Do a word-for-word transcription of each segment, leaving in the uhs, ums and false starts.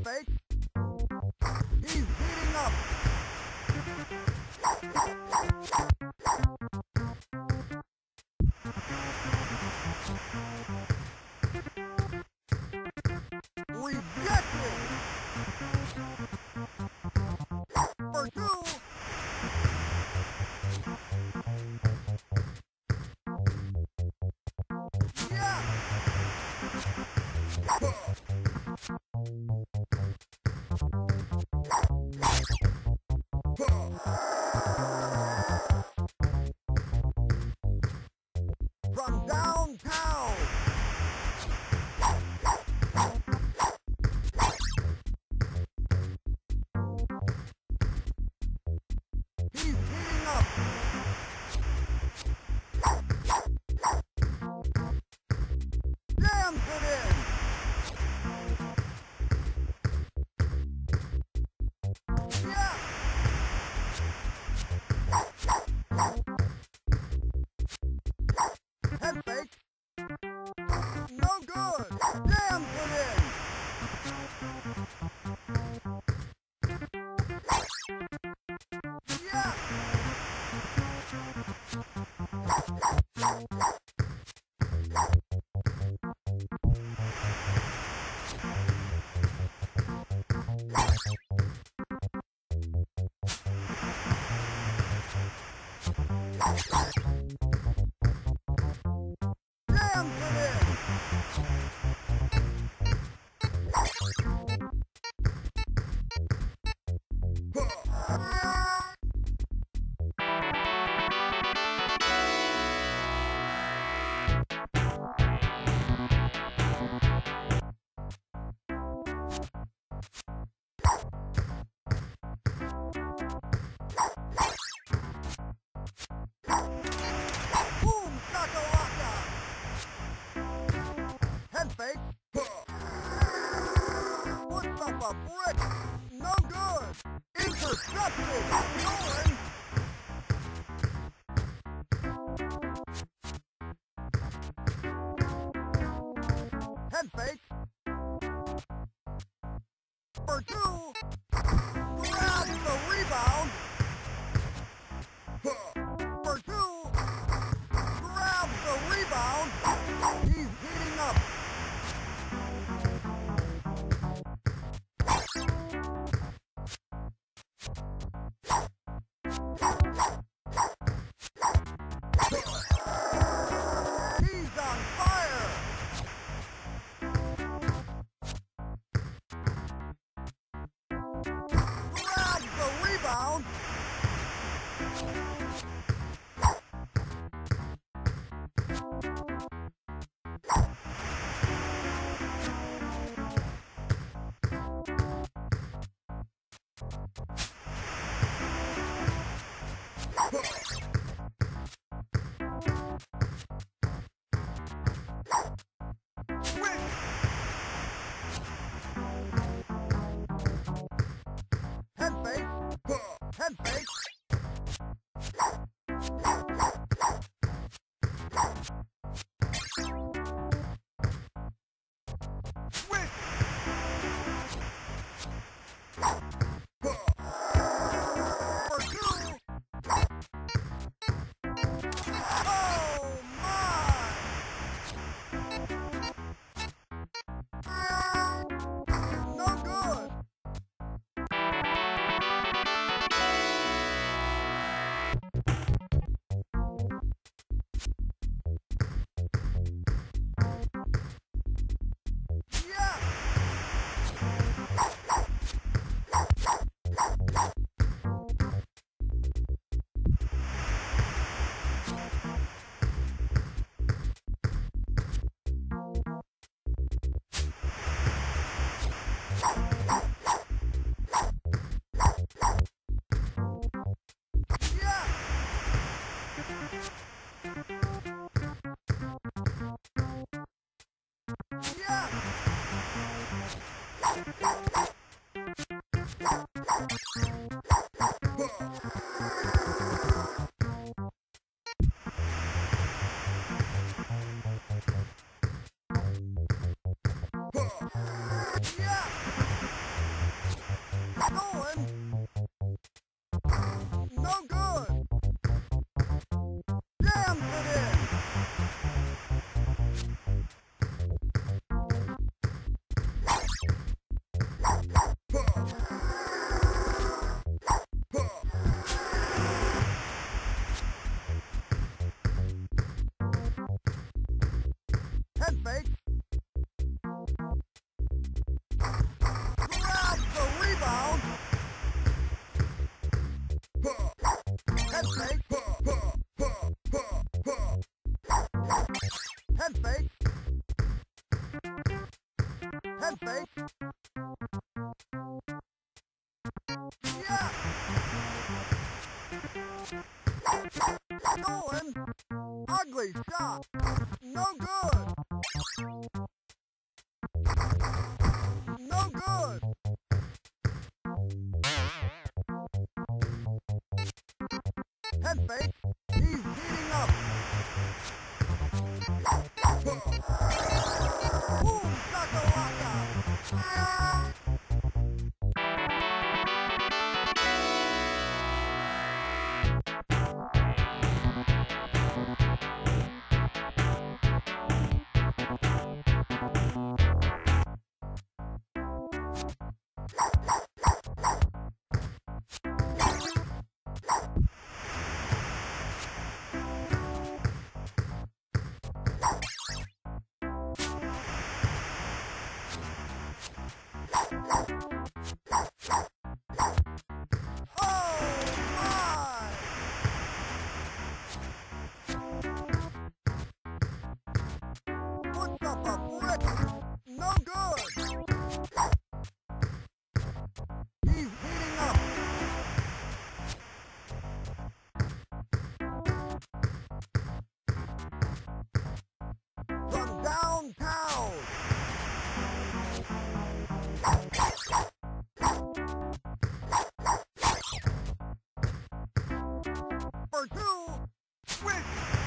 fake. He's heating up. Rejected. For two. Yeah. From downtown. He's heating up. Jams it in. Yeah. Head fake. No good. Jams it in. Yeah. Jams it in. Boom, shakalaka. Head fake. Puts up a brick. No good. Intercepted. Going. Head fake. For two. Grabs the rebound. For two. Grabs the rebound. He's heating up. He's on fire. Grabs the rebound. Win. Head fake. Head fake. Win. For two. Oh my! No good. Yeah. Yeah. Yeah. Yeah. Head fake. Yeah. Stolen. Ugly shot. No good. No good. Head fake. He's heating up. Boom, shakalaka. Downtown! For two, switch!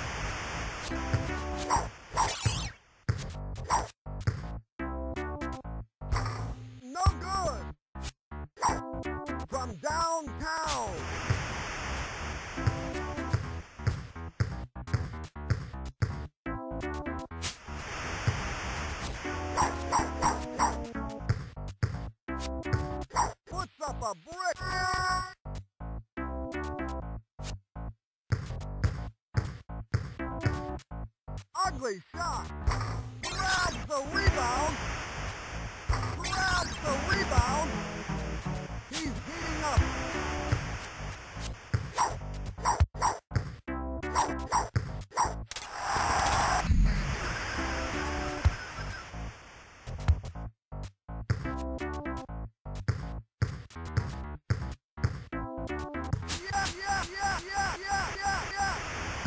No good! From downtown! Puts up a brick! Ugly shot! Grabs the rebound! Grabs the rebound! He's heating up! Yeah, yeah, yeah, yeah, yeah, yeah, yeah!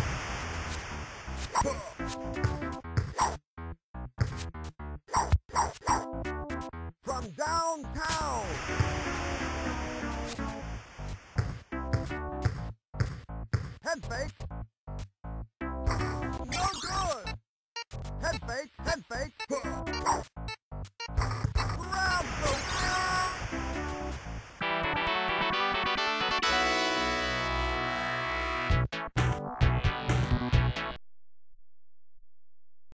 From downtown! Head fake! No good! Head fake, head fake!